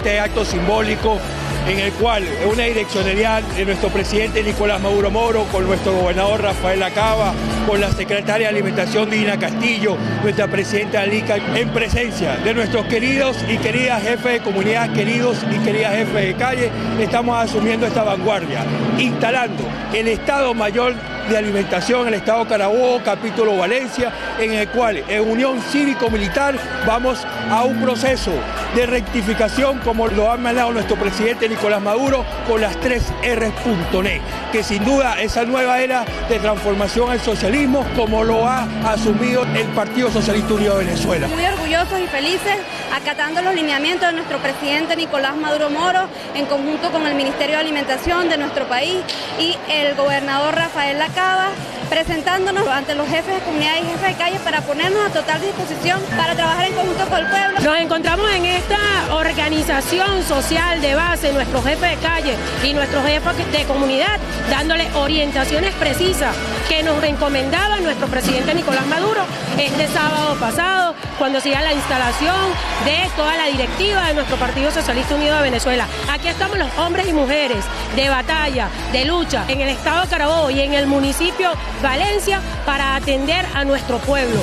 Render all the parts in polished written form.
este acto simbólico en el cual una direccionalidad de nuestro presidente Nicolás Maduro Moro, con nuestro gobernador Rafael Lacaba, con la secretaria de Alimentación Dina Castillo, nuestra presidenta Alica, en presencia de nuestros queridos y queridas jefes de comunidad, queridos y queridas jefes de calle, estamos asumiendo esta vanguardia, instalando el Estado Mayor de Alimentación, el Estado Carabobo, capítulo Valencia, en el cual en unión cívico-militar vamos a un proceso de rectificación como lo ha mandado nuestro presidente Nicolás Maduro con las 3Rs.net, que sin duda esa nueva era de transformación al socialismo como lo ha asumido el Partido Socialista Unido de Venezuela. Muy orgullosos y felices acatando los lineamientos de nuestro presidente Nicolás Maduro Moro en conjunto con el Ministerio de Alimentación de nuestro país y el gobernador Rafael Lacaba, presentándonos ante los jefes de comunidad y jefes de calle para ponernos a total disposición para trabajar en conjunto con el pueblo. Nos encontramos en esta organización social de base, nuestros jefes de calle y nuestros jefes de comunidad, dándole orientaciones precisas que nos encomendaba nuestro presidente Nicolás Maduro este sábado pasado, cuando se iba la instalación de toda la directiva de nuestro Partido Socialista Unido de Venezuela. Aquí estamos los hombres y mujeres de batalla, de lucha, en el estado de Carabobo y en el municipio Valencia para atender a nuestro pueblo.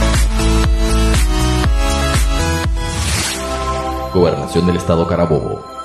Gobernación del Estado Carabobo.